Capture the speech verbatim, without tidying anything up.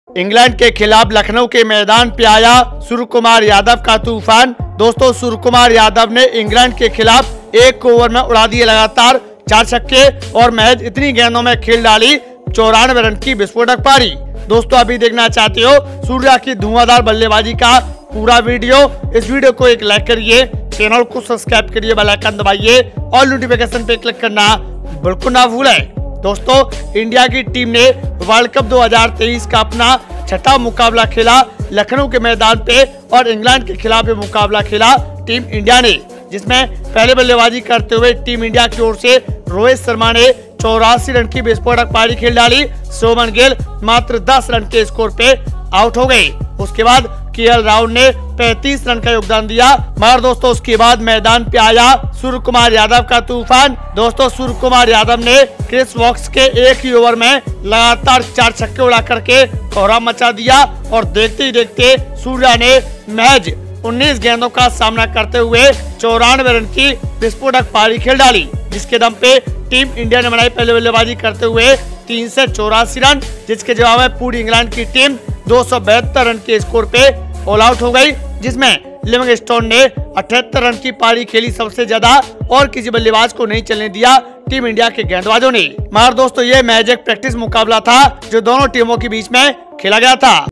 England के खिलाफ लखनऊ के मैदान पे आया सूर्य कुमार यादव का तूफान। दोस्तों, सूर्य कुमार यादव ने इंग्लैंड के खिलाफ एक ओवर में उड़ा दिए लगातार चार छक्के और महज इतनी गेंदों में खेल डाली चौरानवे रन की विस्फोटक पारी। दोस्तों, अभी देखना चाहते हो सूर्या की धुआंधार बल्लेबाजी का पूरा वीडियो? इस वीडियो को एक लाइक करिए, चैनल को सब्सक्राइब करिए, बेल आइकन दबाइए और नोटिफिकेशन पे क्लिक करना बिल्कुल ना भूलें। दोस्तों, इंडिया की टीम ने वर्ल्ड कप दो हज़ार तेईस का अपना छठा मुकाबला खेला लखनऊ के मैदान पे और इंग्लैंड के खिलाफ ये मुकाबला खेला टीम इंडिया ने, जिसमें पहले बल्लेबाजी करते हुए टीम इंडिया की ओर से रोहित शर्मा ने चौरासी रन की विस्फोटक पारी खेल डाली। शुभमन गिल मात्र दस रन के स्कोर पे आउट हो गए। उसके बाद केएल राहुल ने पैंतीस रन का योगदान दिया। मगर दोस्तों, उसके बाद मैदान पे आया सूर्य कुमार यादव का तूफान। दोस्तों, सूर्य कुमार यादव ने क्रिस वॉक्स के एक ही ओवर में लगातार चार छक्के उड़ा करके कोहराम मचा दिया और देखते ही देखते सूर्या ने महज उन्नीस गेंदों का सामना करते हुए चौरानवे रन की विस्फोटक पारी खेल डाली, जिसके दम पे टीम इंडिया ने बनाई पहले बल्लेबाजी करते हुए तीन सौ चौरासी रन, जिसके जवाब में पूरी इंग्लैंड की टीम दो सौ बहत्तर रन के स्कोर पे ऑल आउट हो गई, जिसमें लिविंगस्टोन ने अठहत्तर रन की पारी खेली सबसे ज्यादा और किसी बल्लेबाज को नहीं चलने दिया टीम इंडिया के गेंदबाजों ने। मगर दोस्तों, ये मैच एक प्रैक्टिस मुकाबला था जो दोनों टीमों के बीच में खेला गया था।